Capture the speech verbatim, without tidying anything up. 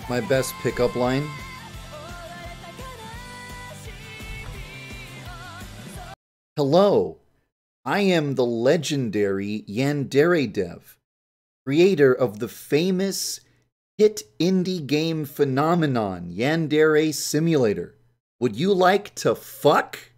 My best pickup line? Hello, I am the legendary YandereDev, creator of the famous hit indie game phenomenon Yandere Simulator. Would you like to fuck?